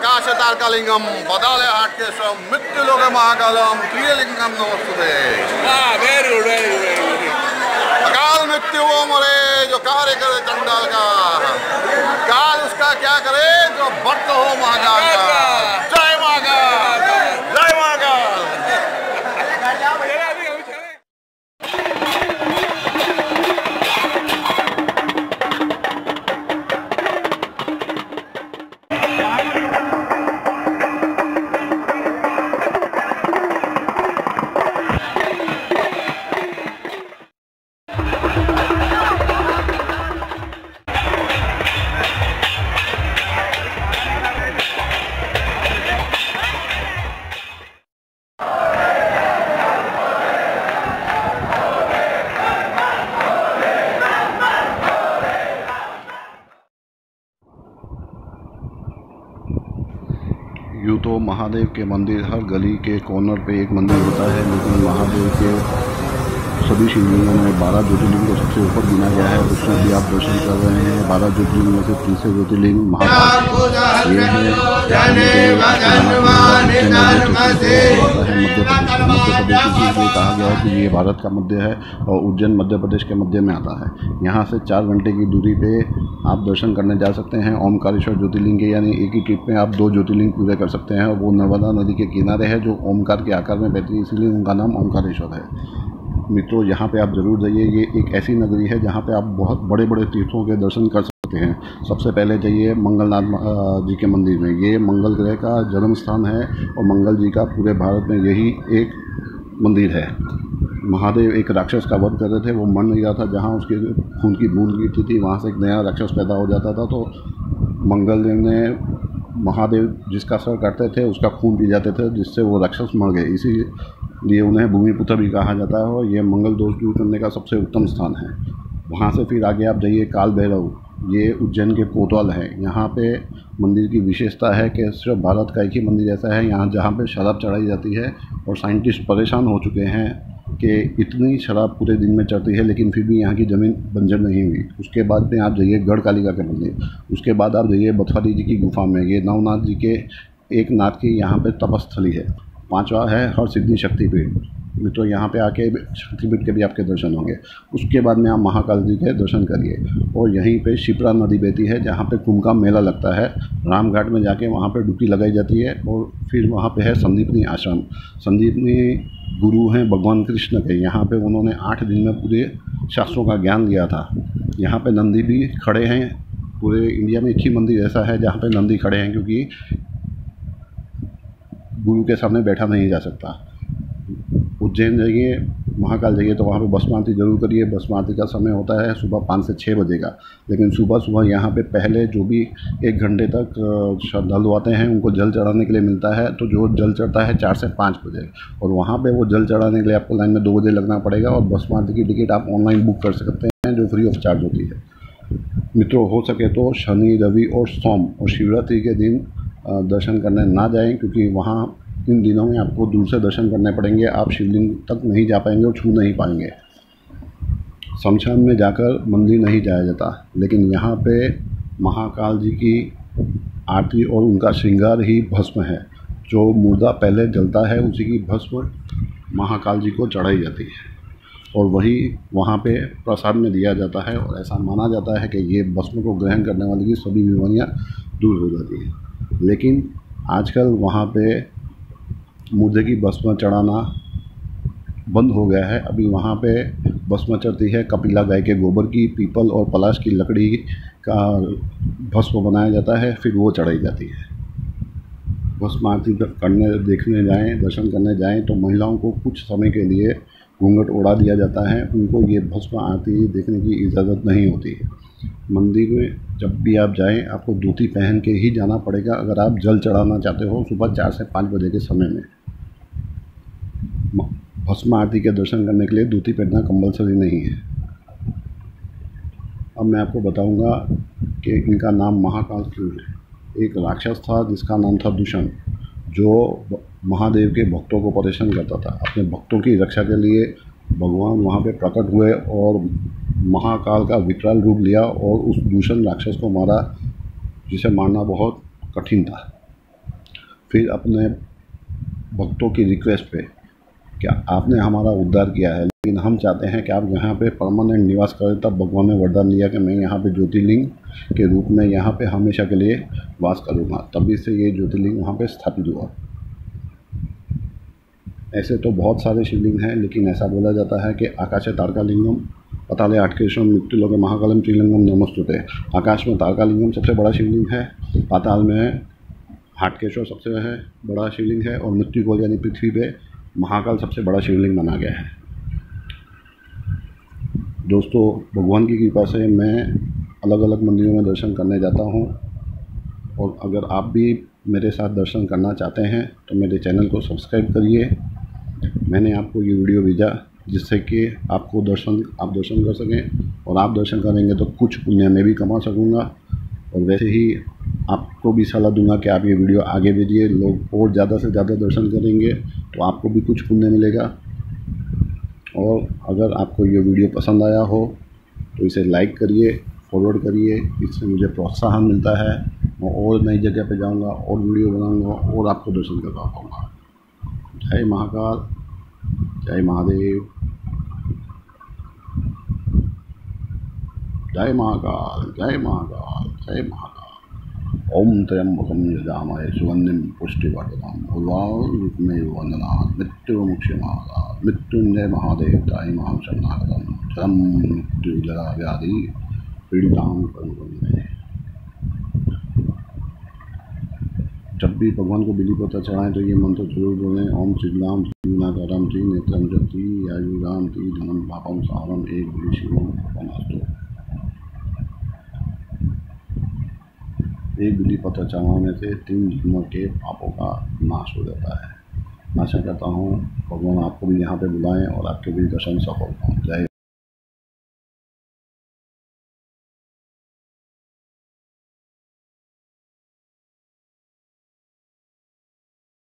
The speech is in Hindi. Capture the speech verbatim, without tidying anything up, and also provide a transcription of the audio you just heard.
आकाशतारकालिंगम बदाले हाटकेशम मृत्युलोके महाकालम प्रियलिंगम नमस्तुते। हाँ, very good very good very good. अकाल मृत्यु वो मरे जो कार्य करे चंडाल का, काल उसका क्या करे जो भक्त हो महाकाल का। जय महाकाल, जय महाकाल। यूँ तो महादेव के मंदिर हर गली के कॉर्नर पे एक मंदिर होता है, लेकिन महादेव के सभी शिवलिंगों में बारह ज्योतिर्लिंग को सबसे ऊपर गिना गया है। उसमें भी आप दर्शन कर रहे हैं। बारह ज्योतिर्लिंग में से तीसरे ज्योतिर्लिंग महाकाल ये है। मध्य प्रदेश मध्य प्रदेश इसलिए कहा गया है कि ये भारत का मध्य है और उज्जैन मध्य प्रदेश के मध्य में आता है। यहाँ से चार घंटे की दूरी पे आप दर्शन करने जा सकते हैं ओमकारेश्वर ज्योतिर्लिंग के, यानी एक ही ट्रिप में आप दो ज्योतिर्लिंग पूरे कर सकते हैं। और वो नर्मदा नदी के किनारे है जो ओमकार के आकार में बहती है, इसलिए उनका नाम ओमकारेश्वर है। मित्रों, यहाँ पे आप ज़रूर जाइए। ये एक ऐसी नगरी है जहाँ पे आप बहुत बड़े बड़े तीर्थों के दर्शन कर सकते हैं। सबसे पहले जाइए मंगलनाथ जी के मंदिर में। ये मंगल ग्रह का जन्म स्थान है और मंगल जी का पूरे भारत में यही एक मंदिर है। महादेव एक राक्षस का वध कर रहे थे, वो मर नहीं रहा था। जहाँ उसके खून की बूंद गिरती थी वहाँ से एक नया राक्षस पैदा हो जाता था। तो मंगल देव ने महादेव जिसका सर काटते थे उसका खून पी जाते थे, जिससे वो राक्षस मर गए। इसीलिए उन्हें भूमिपुत्र भी कहा जाता है और ये मंगल दोष दूर करने का सबसे उत्तम स्थान है। वहाँ से फिर आगे आप जाइए काल भैरव। ये उज्जैन के कोतवाल है। यहाँ पे मंदिर की विशेषता है कि सिर्फ भारत का एक ही मंदिर ऐसा है यहाँ जहाँ पे शराब चढ़ाई जाती है। और साइंटिस्ट परेशान हो चुके हैं कि इतनी शराब पूरे दिन में चढ़ती है लेकिन फिर भी यहाँ की ज़मीन बंजर नहीं हुई। उसके बाद में आप जाइए गढ़ कालिका के मंदिर। उसके बाद आप जाइए बथवारी जी की गुफा में। ये नवनाथ जी के एक नाथ की यहाँ पे तपस्थली है। पांचवा है हर सिद्धि शक्तिपीठ। मित्रों, यहाँ पे आके शक्तिपीठ के भी आपके दर्शन होंगे। उसके बाद में आप महाकाल जी के दर्शन करिए। और यहीं पे शिप्रा नदी बहती है जहाँ पे कुंभ का मेला लगता है। रामघाट में जाके वहाँ पे डुबकी लगाई जाती है। और फिर वहाँ पे है संदीपनी आश्रम। संदीपनी गुरु हैं भगवान कृष्ण के। यहाँ पे उन्होंने आठ दिन में पूरे शास्त्रों का ज्ञान दिया था। यहाँ पे नंदी भी खड़े हैं। पूरे इंडिया में एक ही मंदिर ऐसा है जहाँ पे नंदी खड़े हैं, क्योंकि गुरु के सामने बैठा नहीं जा सकता। उज्जैन जाइए, महाकाल जाइए तो वहाँ पे भस्म आरती जरूर करिए। भस्म आरती का समय होता है सुबह पाँच से छः बजे का, लेकिन सुबह सुबह यहाँ पे पहले जो भी एक घंटे तक श्रद्धालु आते हैं उनको जल चढ़ाने के लिए मिलता है। तो जो जल चढ़ता है चार से पाँच बजे, और वहाँ पे वो जल चढ़ाने के लिए आपको लाइन में दो बजे लगना पड़ेगा। और भस्म आरती की टिकट आप ऑनलाइन बुक कर सकते हैं जो फ्री ऑफ चार्ज होती है। मित्रों, हो सके तो शनि, रवि और सोम और शिवरात्रि के दिन दर्शन करने ना जाएं, क्योंकि वहाँ इन दिनों में आपको दूर से दर्शन करने पड़ेंगे। आप शिवलिंग तक नहीं जा पाएंगे और छू नहीं पाएंगे। शमशान में जाकर मंदिर नहीं जाया जाता, लेकिन यहाँ पे महाकाल जी की आरती और उनका श्रृंगार ही भस्म है। जो मुर्दा पहले जलता है उसी की भस्म महाकाल जी को चढ़ाई जाती है और वही वहाँ पे प्रसाद में दिया जाता है। और ऐसा माना जाता है कि ये भस्म को ग्रहण करने वाले की सभी बीमारियाँ दूर हो जाती हैं। लेकिन आजकल वहाँ पे मुर्दे की भस्म चढ़ाना बंद हो गया है। अभी वहाँ पे भस्म चढ़ती है कपिला गाय के गोबर की, पीपल और पलाश की लकड़ी का भस्म बनाया जाता है, फिर वो चढ़ाई जाती है। भस्म आरती करने देखने जाएं, दर्शन करने जाएं तो महिलाओं को कुछ समय के लिए घूंघट उड़ा दिया जाता है। उनको ये भस्म आरती देखने की इजाज़त नहीं होती है। मंदिर में जब भी आप जाएं आपको धोती पहन के ही जाना पड़ेगा अगर आप जल चढ़ाना चाहते हो सुबह चार से पाँच बजे के समय में। भस्म आरती के दर्शन करने के लिए धोती पहनना कंपल्सरी नहीं है। अब मैं आपको बताऊंगा कि इनका नाम महाकाल क्यों है। एक राक्षस था जिसका नाम था दूषण, जो महादेव के भक्तों को परेशान करता था। अपने भक्तों की रक्षा के लिए भगवान वहाँ पे प्रकट हुए और महाकाल का विकराल रूप लिया और उस दूषण राक्षस को मारा, जिसे मारना बहुत कठिन था। फिर अपने भक्तों की रिक्वेस्ट पे क्या आपने हमारा उद्धार किया है, लेकिन हम चाहते हैं कि आप यहाँ पे परमानेंट निवास करें। तब भगवान ने वरदान दिया कि मैं यहाँ पे ज्योतिर्लिंग के रूप में यहाँ पे हमेशा के लिए वास करूँगा। तभी से ये ज्योतिर्लिंग वहाँ पे स्थापित हुआ। ऐसे तो बहुत सारे शिवलिंग हैं, लेकिन ऐसा बोला जाता है कि आकाशे तारकालिंगम, पताले आटकेश्वरम, मृत्युलोके महाकालम, त्रिलिंगम नमोस्तुते। आकाश में तारकालिंगम सबसे बड़ा शिवलिंग है, पाताल में हाटकेश्वर सबसे है बड़ा शिवलिंग है, और मृत्युलोक यानी पृथ्वी पे महाकाल सबसे बड़ा शिवलिंग माना गया है। दोस्तों, भगवान की कृपा से मैं अलग अलग मंदिरों में दर्शन करने जाता हूँ, और अगर आप भी मेरे साथ दर्शन करना चाहते हैं तो मेरे चैनल को सब्सक्राइब करिए। मैंने आपको ये वीडियो भेजा जिससे कि आपको दर्शन आप दर्शन कर सकें, और आप दर्शन करेंगे तो कुछ पुण्य मैं भी कमा सकूँगा। और वैसे ही आपको भी सलाह दूंगा कि आप ये वीडियो आगे भेजिए, लोग और ज़्यादा से ज़्यादा दर्शन करेंगे तो आपको भी कुछ पुण्य मिलेगा। और अगर आपको ये वीडियो पसंद आया हो तो इसे लाइक करिए, फॉरवर्ड करिए, इससे मुझे प्रोत्साहन मिलता है। मैं और नई जगह पे जाऊंगा और वीडियो बनाऊंगा और आपको दर्शन करवा पाऊँगा। जय महाकाल, जय महादेव, जय महाकाल, जय महाकाल, जय महाकाल। ओम त्र्यंबकम यजामहे सुगंधिम पुष्टिवर्धनम उर्वारुकमेव वंदनात् मृत्युर्मुक्षयमामृतात्। मृत्युंजय महादेव ताई महां शरणागतम् शरं मृत्युजरा व्याधि पीड़ितां करुणे। जब भी भगवान को बिली पत्र चढ़ाएं तो ये मंत्र जरूर बोलें। ओम श्रीलाम श्रीनाकारम श्री नेत्रम जति आयुराम ती धनम पापम सारम एक बिली शिवम पनास्तु। एक बिली पत्र चढ़ाने से तीन जन्मों के पापों का नाश हो जाता है। आशा करता हूँ भगवान आपको भी यहाँ पे बुलाएं और आपके भी दर्शन सफल हों। जय